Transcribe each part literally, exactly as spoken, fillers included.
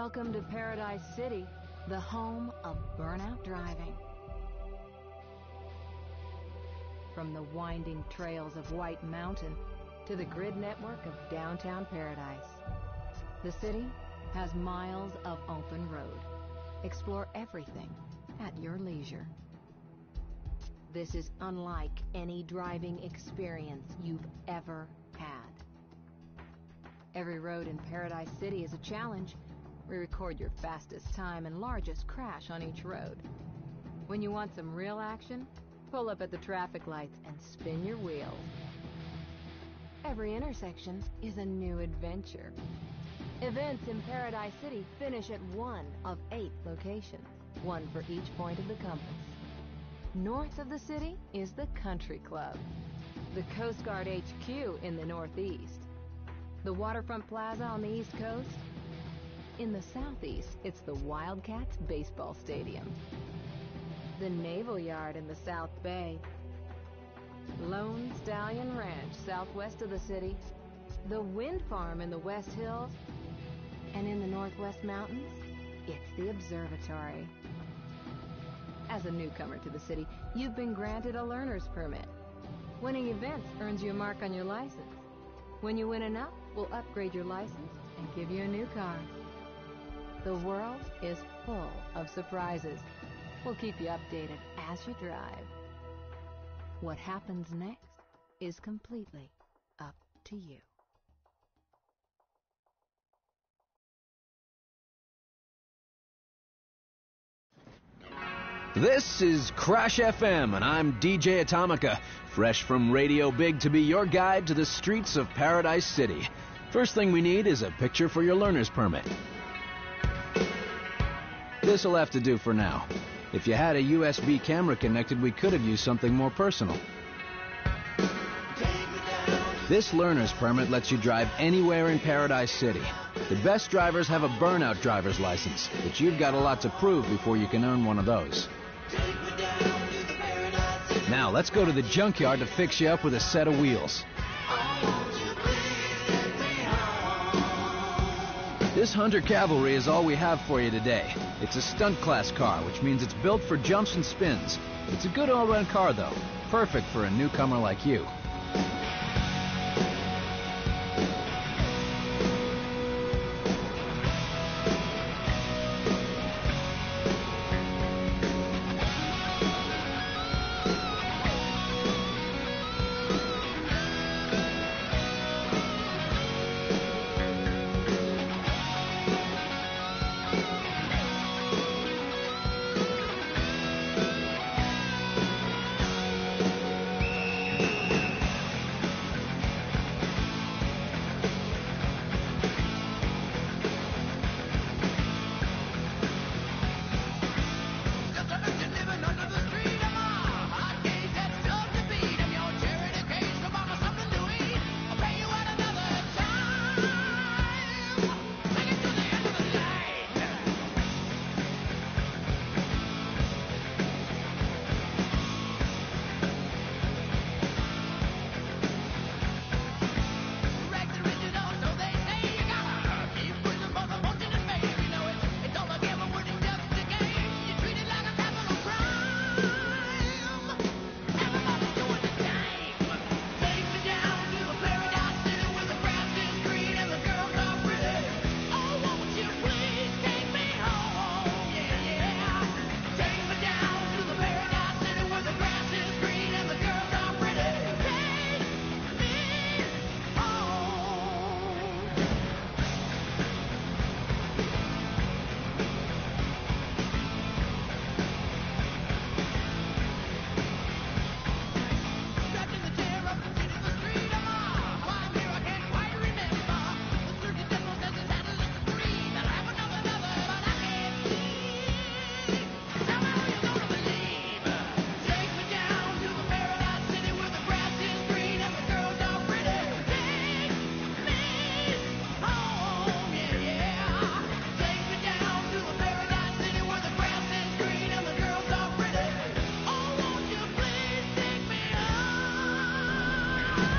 Welcome to Paradise City, the home of burnout driving. From the winding trails of White Mountain to the grid network of downtown Paradise, the city has miles of open road. Explore everything at your leisure. This is unlike any driving experience you've ever had. Every road in Paradise City is a challenge. We record your fastest time and largest crash on each road. When you want some real action, pull up at the traffic lights and spin your wheels. Every intersection is a new adventure. Events in Paradise City finish at one of eight locations, one for each point of the compass. North of the city is the Country Club, the Coast Guard H Q in the northeast, the Waterfront Plaza on the East Coast. In the southeast, it's the Wildcats Baseball Stadium, the Naval Yard in the South Bay, Lone Stallion Ranch southwest of the city, the Wind Farm in the West Hills, and in the Northwest Mountains, it's the Observatory. As a newcomer to the city, you've been granted a learner's permit. Winning events earns you a mark on your license. When you win enough, we'll upgrade your license and give you a new car. The world is full of surprises. We'll keep you updated as you drive. What happens next is completely up to you. This is Crash F M, and I'm D J Atomica, fresh from Radio Big to be your guide to the streets of Paradise City. First thing we need is a picture for your learner's permit. This'll have to do for now. If you had a U S B camera connected, we could have used something more personal. This learner's permit lets you drive anywhere in Paradise City. The best drivers have a burnout driver's license, but you've got a lot to prove before you can earn one of those. Now, let's go to the junkyard to fix you up with a set of wheels. This Hunter Cavalry is all we have for you today. It's a stunt class car, which means it's built for jumps and spins. It's a good all-around car, though. Perfect for a newcomer like you.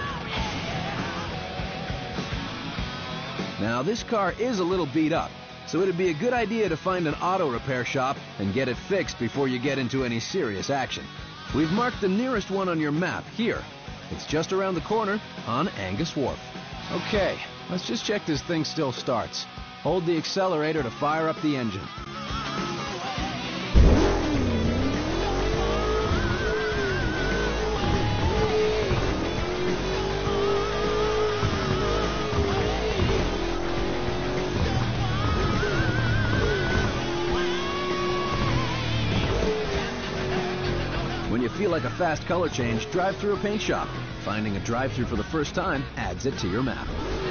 Now, this car is a little beat up. It's so it'd be a good idea to find an auto repair shop and get it fixed before you get into any serious action. We've marked the nearest one on your map here. It's just around the corner on Angus Wharf. Okay, let's just check this thing still starts. Hold the accelerator to fire up the engine. When you feel like a fast color change, drive through a paint shop. Finding a drive-through for the first time adds it to your map.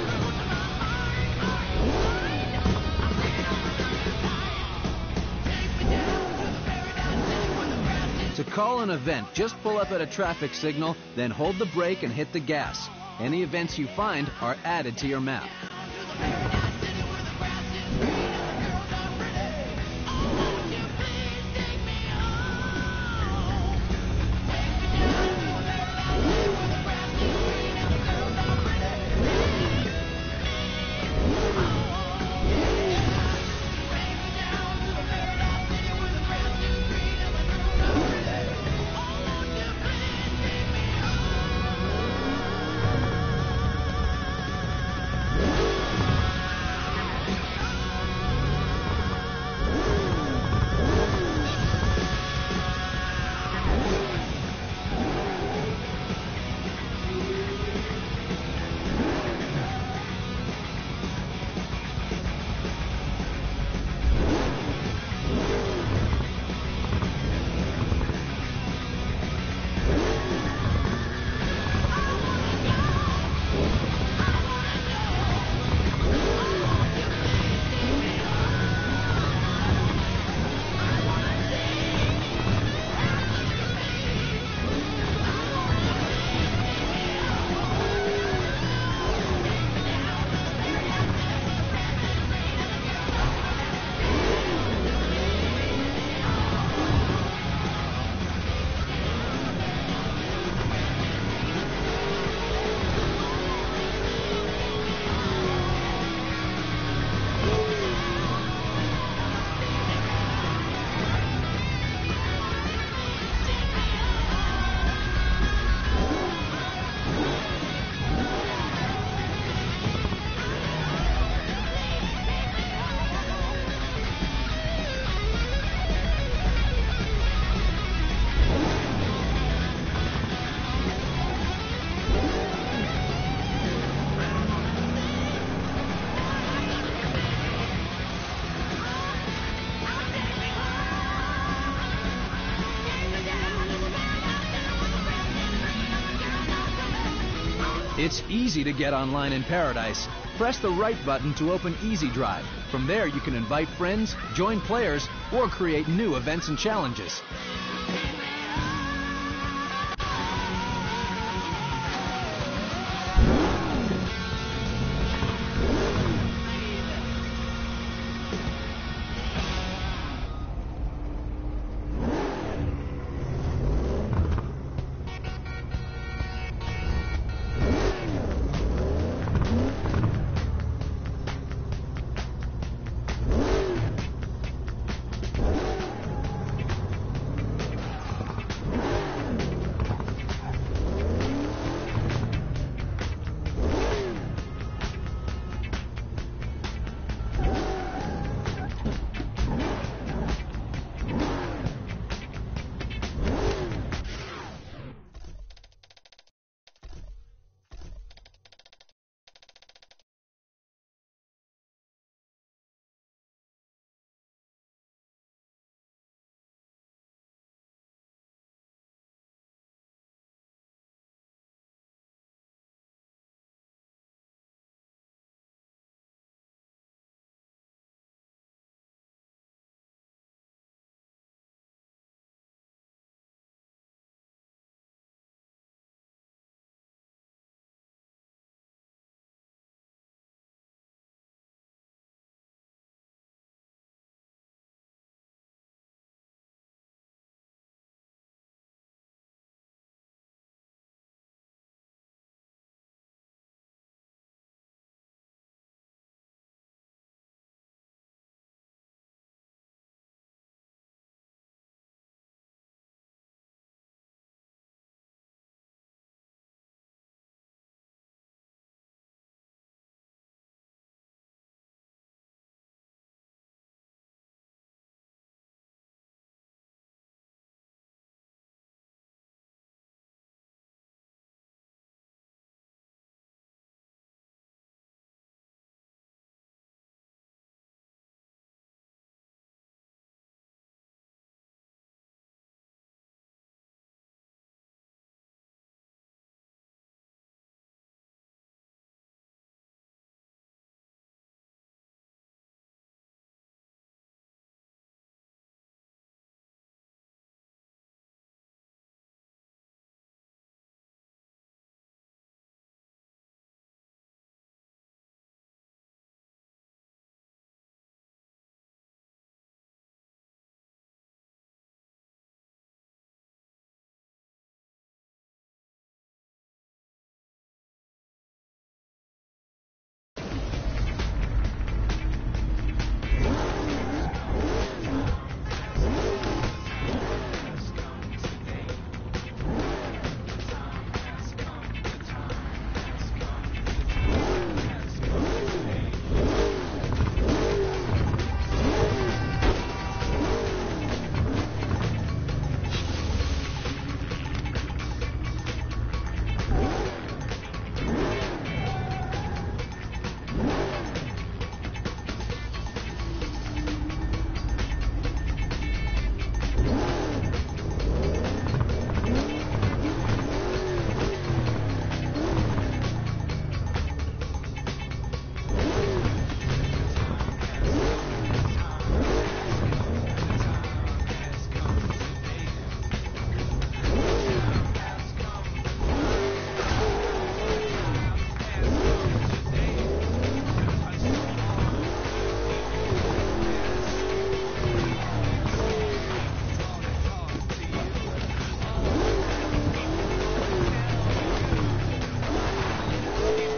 To call an event, just pull up at a traffic signal, then hold the brake and hit the gas. Any events you find are added to your map. It's easy to get online in Paradise. Press the right button to open Easy Drive. From there, you can invite friends, join players, or create new events and challenges.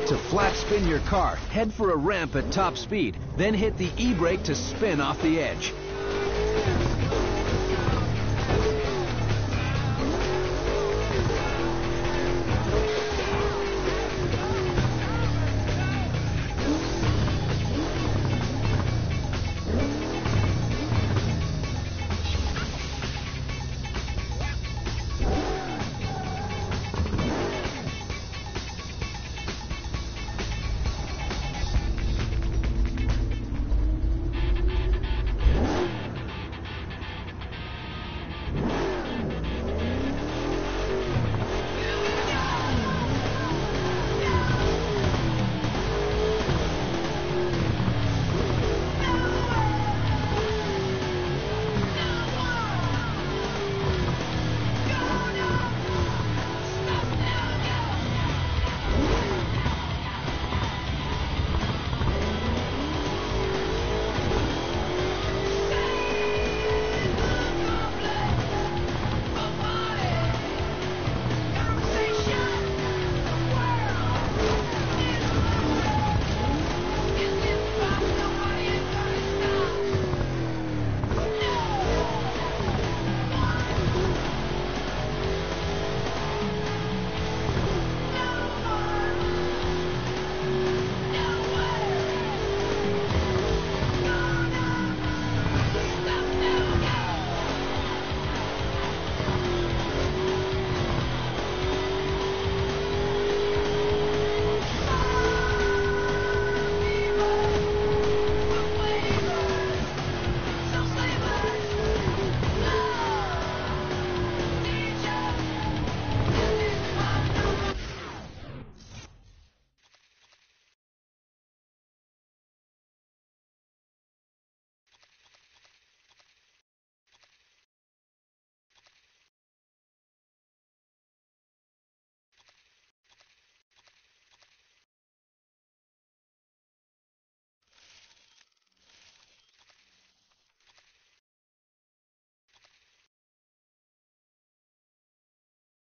To flat spin your car, head for a ramp at top speed, then hit the e-brake to spin off the edge.